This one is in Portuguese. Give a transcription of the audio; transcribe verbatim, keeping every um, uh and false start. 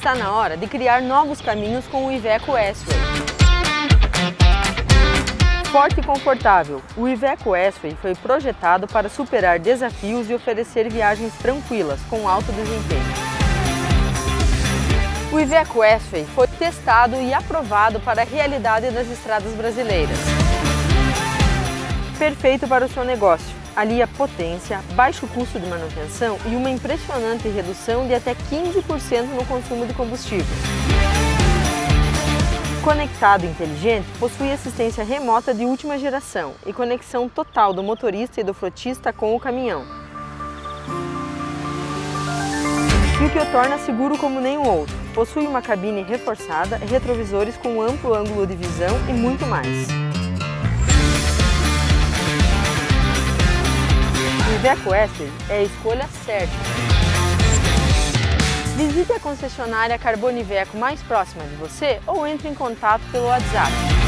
Está na hora de criar novos caminhos com o Iveco S-Way. Forte e confortável, o Iveco S-Way foi projetado para superar desafios e oferecer viagens tranquilas com alto desempenho. O Iveco S-Way foi testado e aprovado para a realidade das estradas brasileiras. Perfeito para o seu negócio. Alia potência, baixo custo de manutenção e uma impressionante redução de até quinze por cento no consumo de combustível. Conectado e inteligente, possui assistência remota de última geração e conexão total do motorista e do frotista com o caminhão. E o que o torna seguro como nenhum outro. Possui uma cabine reforçada, retrovisores com amplo ângulo de visão e muito mais. O Iveco S-Way é a escolha certa. Visite a concessionária Carbono Iveco mais próxima de você ou entre em contato pelo WhatsApp.